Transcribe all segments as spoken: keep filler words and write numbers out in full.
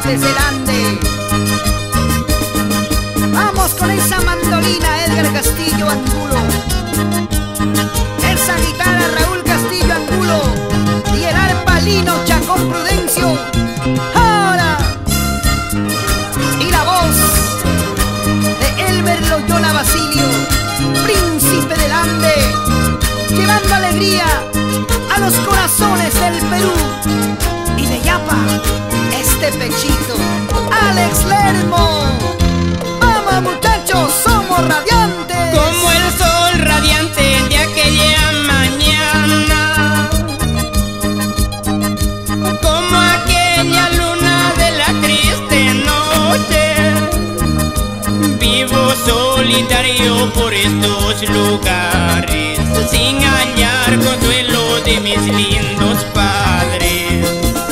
desde el Ande. Vamos con esa mandolina, Edgar Castillo Angulo. Esa guitarra, Raúl Castillo Angulo. Y el arpa, Lino Chacón Prudencio. Ahora. Y la voz de Elmer Loyola Basilio, príncipe del Ande, llevando alegría a los corazones del Perú. Y de Yapa, este pechito, Alex Lermo. Vamos muchachos, somos radiantes. Como el sol radiante de aquella mañana, como aquella luna de la triste noche, vivo solitario por estos lugares, sin hallar consuelo de mis lindos padres.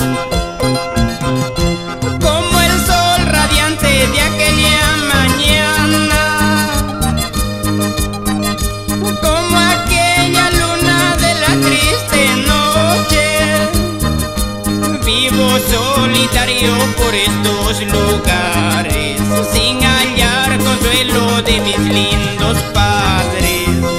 Como el sol radiante de aquella mañana, como aquella luna de la triste noche, vivo solitario por estos lugares, sin hallar consuelo de mis lindos padres.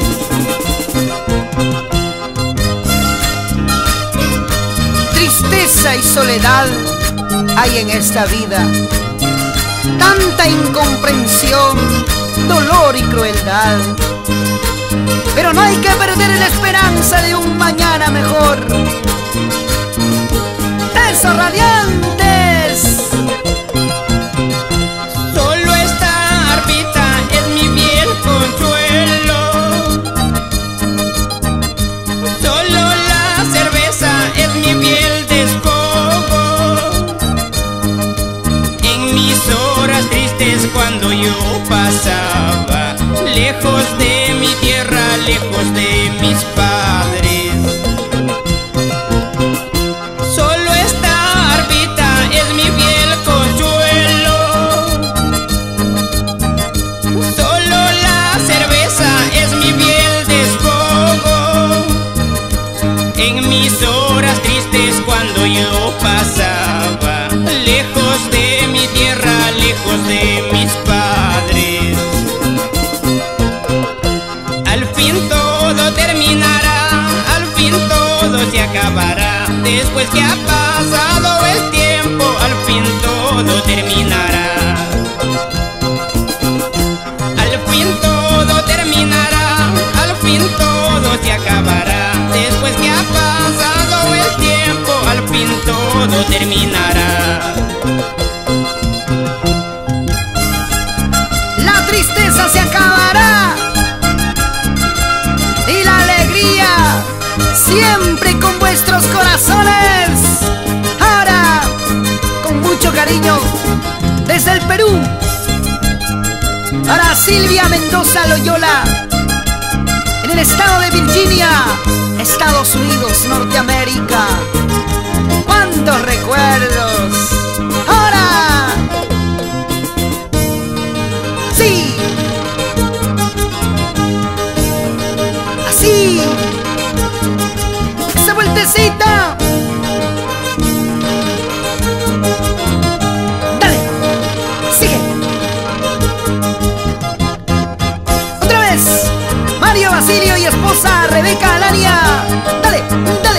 Tristeza y soledad hay en esta vida, tanta incomprensión, dolor y crueldad. Pero no hay que perder la esperanza de un mañana mejor. ¡Eso, radiantes! Solo esta arpita es mi fiel consuelo, solo la cerveza es mi fiel despojo. En mis horas tristes cuando yo pasaba, lejos de mi tierra, lejos de mis padres, solo esta arpita es mi fiel consuelo, solo la cerveza es mi fiel despojo. En mis horas tristes cuando yo pasaba, lejos de mi tierra, lejos de mis padres. Al fin todo terminará, al fin todo se acabará. Después que ha pasado el tiempo, al fin todo terminará. Al fin todo terminará, al fin todo se acabará. Después que ha pasado el tiempo, al fin todo terminará. La tristeza se acabará y la alegría siempre con vuestros corazones. Ahora, con mucho cariño, desde el Perú, para Silvia Mendoza Loyola, en el estado de Virginia, Estados Unidos, Norteamérica. ¡Cuántos recuerdos! ¡Ahora! ¡Sí! ¡Así! ¡Esa vueltecita! ¡Dale! ¡Sigue! ¡Otra vez! Mario Basilio y esposa Rebeca Alania. ¡Dale! ¡Dale!